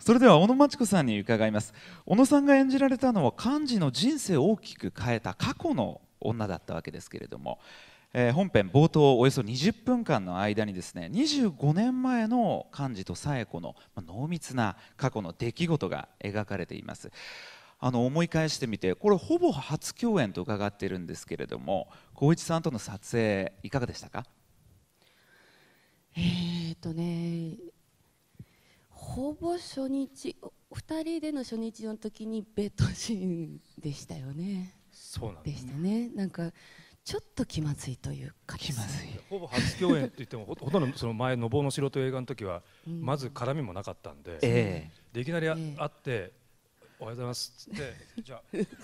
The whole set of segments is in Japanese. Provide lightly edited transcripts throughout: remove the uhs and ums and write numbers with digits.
それでは小野真知子さんに伺います。小野さんが演じられたのは幹事の人生を大きく変えた過去の女だったわけですけれども、本編冒頭およそ20分間の間にですね、25年前の幹事と紗栄子の濃密な過去の出来事が描かれています。思い返してみて、これほぼ初共演と伺っているんですけれども、浩一さんとの撮影いかがでしたか？ ほぼ初日、2人での初日の時にベッドシーンでしたよね。 そうなんでしたね。なんかちょっと気まずいというか、 気まずい。 ほぼ初共演って言ってもほとんどその前のぼうの城という映画の時はまず絡みもなかったんで、でいきなり会っておはようございますっつってじゃ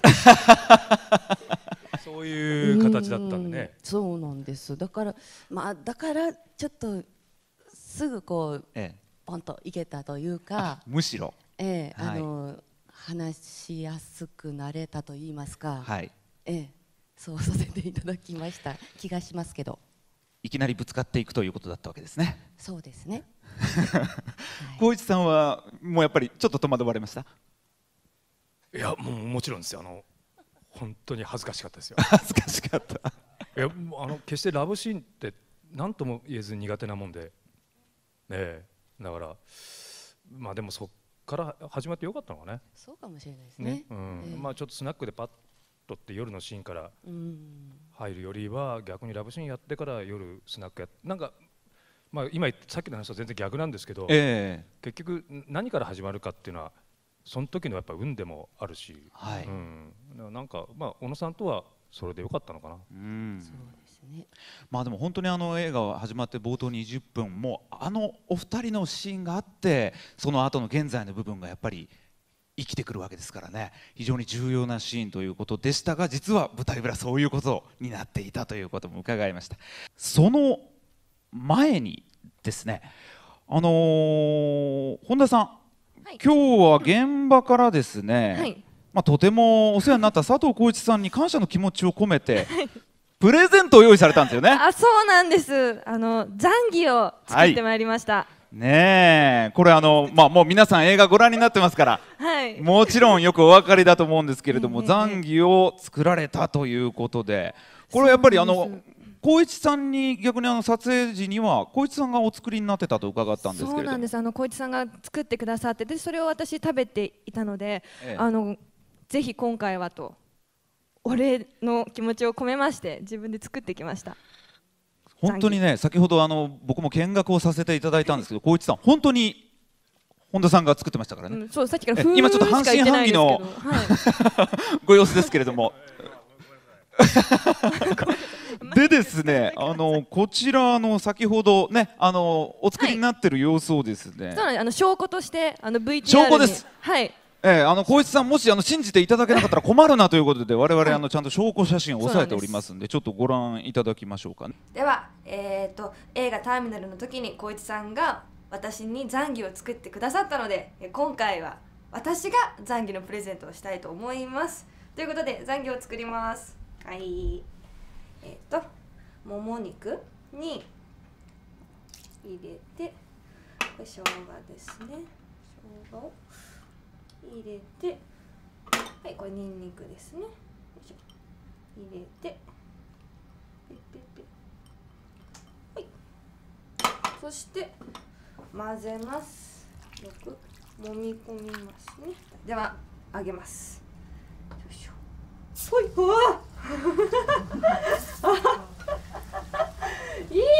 あそういう形だったんでね。 そうなんです。だからだからちょっとすぐこう、ポンといけたというか、 むしろ、 話しやすくなれたと言いますか、そうさせていただきました気がしますけど、 いきなりぶつかっていくということだったわけですね。 そうですね。 浩一さんはもうやっぱりちょっと戸惑われました？ いやもちろんですよ。本当に恥ずかしかったですよ。 恥ずかしかった。 いや決してラブシーンって何とも言えず苦手なもんで、だからでもそっから始まってよかったのかね。 そうかもしれないですね。 ちょっとスナックでパッとって夜のシーンから入るよりは逆にラブシーンやってから夜スナックやって、なんか今さっきの話と全然逆なんですけど、結局何から始まるかっていうのはその時のやっぱ運でもあるし、なんか小野さんとはそれでよかったのかな。 そうですね。 でも本当に映画が始まって冒頭20分もお二人のシーンがあって、その後の現在の部分がやっぱり生きてくるわけですからね、非常に重要なシーンということでしたが、実は舞台裏そういうことになっていたということも伺いました。その前にですね、本田さん、今日は現場からですね、とてもお世話になった佐藤浩市さんに感謝の気持ちを込めて、プレゼントを用意されたんですよね。 そうなんです。ザンギを作ってまいりました。 ねえ、これもう皆さん映画ご覧になってますから、もちろんよくお分かりだと思うんですけれども、ザンギを作られたということで、これはやっぱり浩市さんに逆に撮影時には浩市さんがお作りになってたと伺ったんですけれども。 そうなんです。浩市さんが作ってくださって、でそれを私食べていたので、ぜひ今回はとお礼の気持ちを込めまして自分で作ってきました。 本当にね、先ほど僕も見学をさせていただいたんですけど、浩市さん本当に本田さんが作ってましたからね。 そう、さっきから今ちょっと半信半疑のご様子ですけれども。でですね、こちら先ほどねお作りになってる様子をですね、 そうなんです。証拠としてVTR に証拠です。 はい浩市さん、もし信じていただけなかったら困るなということで、我々ちゃんと証拠写真を押さえておりますんで、ちょっとご覧いただきましょうかね。 では、映画「ターミナル」の時に浩市さんが私にザンギを作ってくださったので、今回は私がザンギのプレゼントをしたいと思います。ということでザンギを作ります。はい、もも肉に入れて、これ生姜ですね。生姜を入れて、はい、これニンニクですね。よいしょ、入れて、ペペペ、はい、そして混ぜます。よく揉み込みますね。では揚げます。よいしょ。ほい、うわいい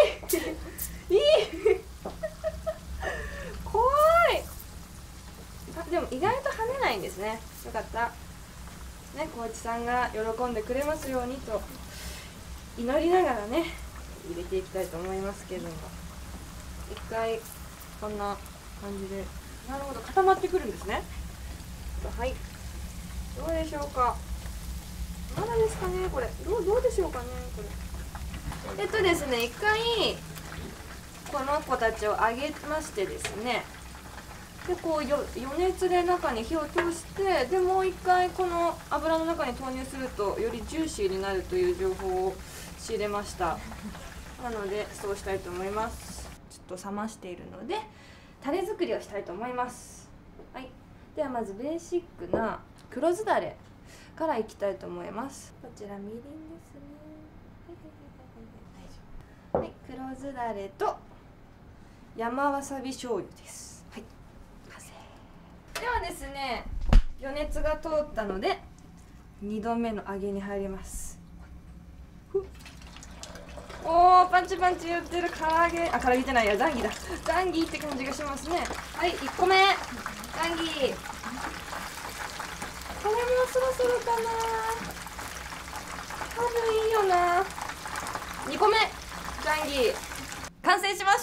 怖い。でも意外と跳ねないんですね。よかったね。浩市さんが喜んでくれますようにと祈りながらね入れていきたいと思いますけれども、一回こんな感じで、なるほど、固まってくるんですね。はい、どうでしょうか。まだですかね、これ。どうでしょうかね、これ。ですね、一回この子たちを揚げましてですね、でこう余熱で中に火を通して、でもう一回この油の中に投入するとよりジューシーになるという情報を仕入れました。なのでそうしたいと思います。ちょっと冷ましているのでタレ作りをしたいと思います。 はい、ではまずベーシックな黒酢だれからいきたいと思います。こちらみりんですね。はい、黒酢だれと山わさび醤油です。はい、完成。ではですね、余熱が通ったので2度目の揚げに入ります。おー、パンチパンチ言ってる唐揚げ、唐揚げじゃないや、ザンギだ。ザンギって感じがしますね。はい、1個目ザンギ、これもそろそろかな、多分いいよな。2個目ザンギ完成しました。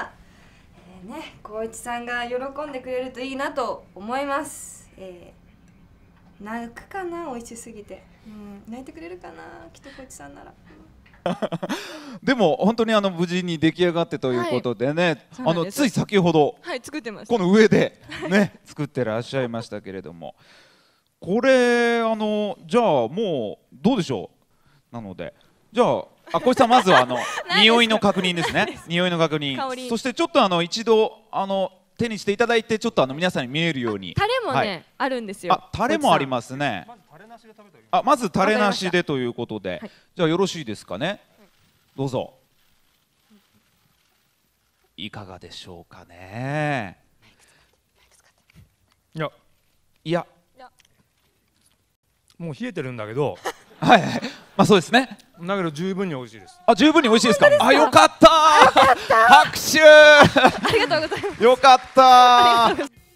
ね、光一さんが喜んでくれるといいなと思います。泣くかな、美味しすぎて。泣いてくれるかな、きっと光一さんなら。 でも本当に無事に出来上がってということでね、はい、つい先ほど、 はい、作ってました。 この上でね作ってらっしゃいましたけれども、これじゃあもうどうでしょう。なのでじゃあ小石さん、まずは匂いの確認ですね。匂いの確認、そしてちょっと一度手にしていただいて、ちょっと皆さんに見えるように。 タレもね、はい、あるんですよ。 タレもありますね。まずタレなしでということで、はい、じゃあよろしいですかね。どうぞ。いかがでしょうかね。いやもう冷えてるんだけどはい、はい、まあそうですね。 だけど十分に美味しいです。 十分に美味しいですか。よかった拍手ありがとうございます。 よかった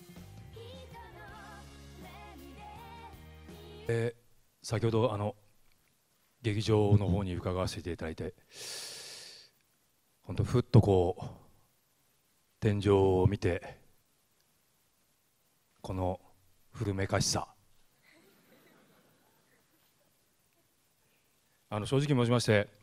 先ほど劇場の方に伺わせていただいて、本当ふっとこう天井を見て、この古めかしさ、正直申しまして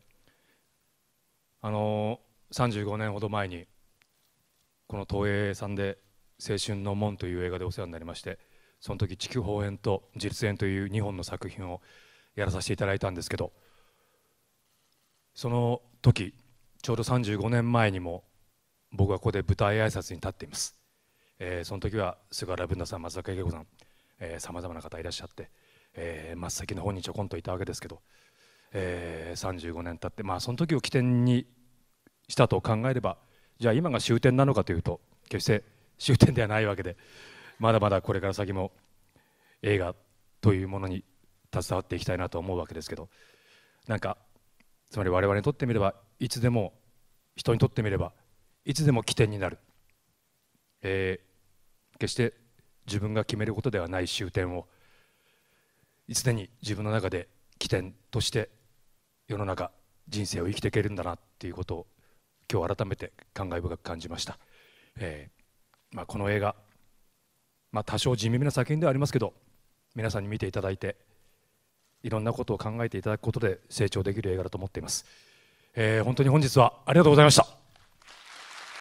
、35年ほど前にこの東映さんで「青春の門」という映画でお世話になりまして、その時筑豊編と実演という2本の作品をやらさせていただいたんですけど、その時ちょうど35年前にも僕はここで舞台挨拶に立っています。その時は菅原文太さん、松坂慶子さん、さまざまな方いらっしゃって、真っ先の方にちょこんといたわけですけど、35年経って、その時を起点にしたと考えれば、じゃあ今が終点なのかというと決して終点ではないわけで、まだまだこれから先も映画というものに携わっていきたいなと思うわけですけど、なんかつまり我々にとってみれば、いつでも人にとってみればいつでも起点になる、決して自分が決めることではない終点を常に自分の中で起点として世の中人生を生きていけるんだなっていうことを今日改めて感慨深く感じました。この映画、多少地味な作品ではありますけど、皆さんに見ていただいていろんなことを考えていただくことで成長できる映画だと思っています。本当に本日はありがとうございました。